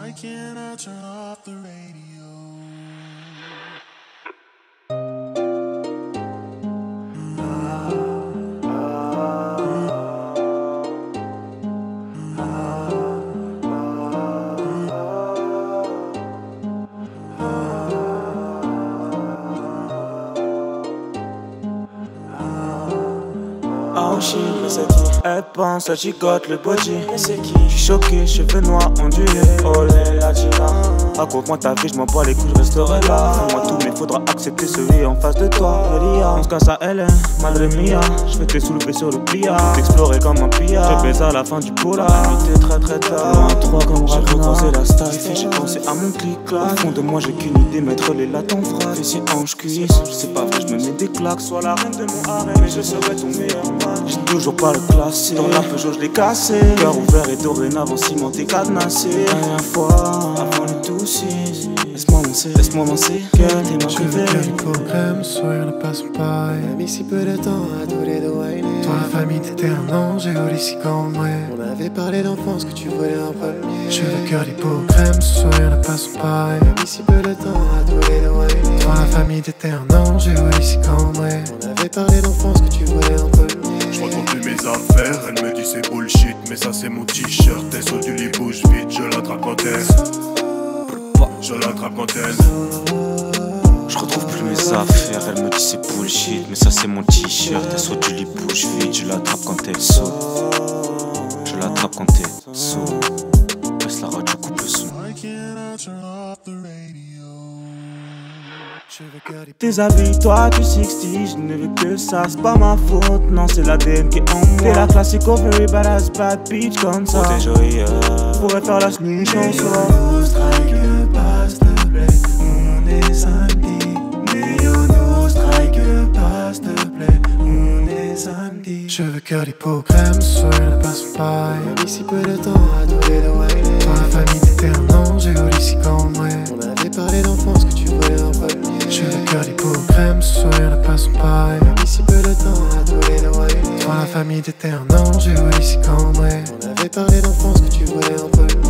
Why can't I turn off the radio? Oh shit, mais c'est qui? Elle pense, elle gigote le body. Mais c'est qui? J'suis choqué, cheveux noirs ondulés. Oh la Gina. Raconte-moi ta vie, j'm'en bats les couilles, je resterai là. Fais-moi tout, mais faudra accepter celui en face de toi. On se casse à elle, madre mia. J'vais te soulever sur le pliard, t'explorer comme un pillard. Je baise à la fin du polar. T'es très très tard. Loin 3 comme j'ai recroisé la staff. J'ai pensé à mon clic là. Au fond de moi, j'ai qu'une idée, mettre les latons frais. Fessier, hanche, cuisse. C'est pas vrai, j'me mets des claques. Sois la reine de mon harem, mais je serai ton meilleur man. J'ai toujours pas le classé. Dans la Peugeot, je l'ai cassé. Cœur ouvert et dorénavant cimenté, cadenassé. Dernière fois, avant le tout. Laisse-moi lancer, girl, t'es ma Je veux que l'hypocrème sourire ne passe pas. J'ai mis si peu de temps à tous les deux whiner. Toi la famille t'étais un ange et Oli si comme moi. On avait parlé d'enfance que tu voulais en premier. Je veux que l'hypocrème sourire ne passe pas. J'ai mis si peu de temps à tous les deux whiner. Toi la famille t'étais un ange et Oli si comme moi. On avait parlé d'enfance que tu voulais en premier. Je retrouve plus mes affaires, elle me dit c'est bullshit. Mais ça c'est mon t-shirt, elle saute du lit, bouge vite, je l'attrape quand elle. Je l'attrape quand elle. Je retrouve plus mes affaires, elle me dit c'est bullshit. Mais ça c'est mon t-shirt, elle saute du lit, bouge vite. Je l'attrape quand elle saute. Je l'attrape quand elle saute. Baisse la radio, coupe le son. Why can't I turn off the radio? Déshabille-toi du 60, je ne veux que ça, c'est pas ma faute, non c'est l'ADN qui est en moi. T'es la classique very badass bad bitch comme ça. Protège pourrait faire la snitch en soi. Nous strike pas s'il te plaît, on est samedi. Nous strike pas s'il te plaît, on est samedi. Je veux que l'hypocrème sourire ne passe pas. J'ai mis si peu de temps à tous les deux whiner. Toi la famille t'étais un ange et Oli si comme moi. On avait parlé d'enfance que tu voulais en premier. Je veux que l'hypocrème sourire ne passe pas. J'ai mis si peu de temps à tous les deux whiner. Toi la famille t'étais un ange et Oli si comme moi. On avait parlé d'enfance que tu voulais en premier.